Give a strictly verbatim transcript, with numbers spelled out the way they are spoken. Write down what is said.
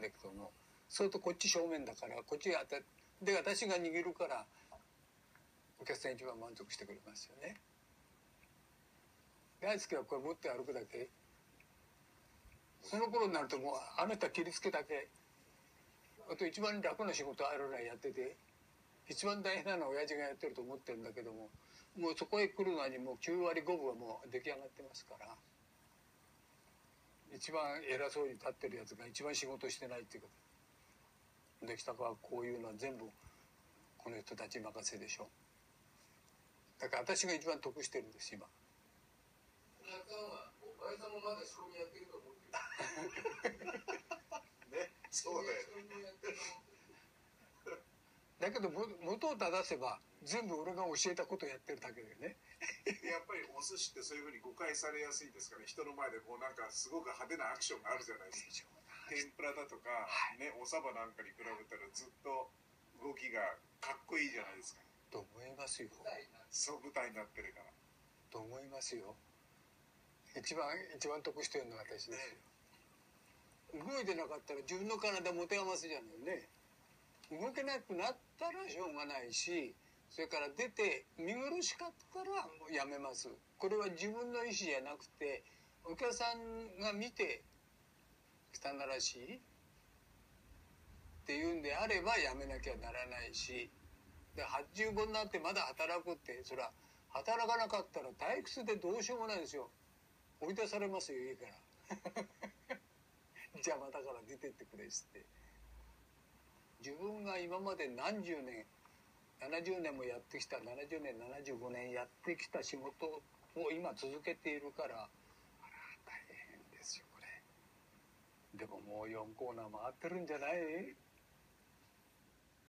だけども、それとこっち正面だからこっちが当たで私が握るからお客さん一番満足してくれますよね。大輔はこれ持って歩くだけ。その頃になるともうあの人は切りつけだけ。あと一番楽な仕事あるらやってて、一番大変なのは親父がやってると思ってるんだけども、もうそこへ来るのにもうきゅうわりごぶはもう出来上がってますから、一番偉そうに立ってるやつが一番仕事してないっていうこと。で北川こういうのは全部この人たち任せでしょ。だから私が一番得してるんです今。 お客さんはお前さんもまだ仕込みやってると思ってる。ね、そうだよ。 だけど元を正せば全部俺が教えたことをやってるだけでね。 やっぱりお寿司ってそういうふうに誤解されやすいですから、ね、人の前でこうなんかすごく派手なアクションがあるじゃないですか。天ぷらだとか、はい、ね、おそばなんかに比べたらずっと動きがかっこいいじゃないですか。 と思いますよ。 そう舞台になってるから。 と思いますよ。一番一番得してるのは私ですよ。動いてなかったら自分の体持て余すじゃないね。動けなくなったらしょうがないし、それから出て見苦しかったらもうやめます。これは自分の意思じゃなくてお客さんが見て汚らしいっていうんであればやめなきゃならないし、ではちじゅうごになってまだ働くってそれは働かなかったら退屈でどうしようもないですよ。追い出されますよ家から邪魔だから出てってくれっつって。自分が今まで何十年ななじゅうねんもやってきたななじゅうねんななじゅうごねんやってきた仕事を今続けているから、あら大変ですよこれ。でももうよんコーナー回ってるんじゃない？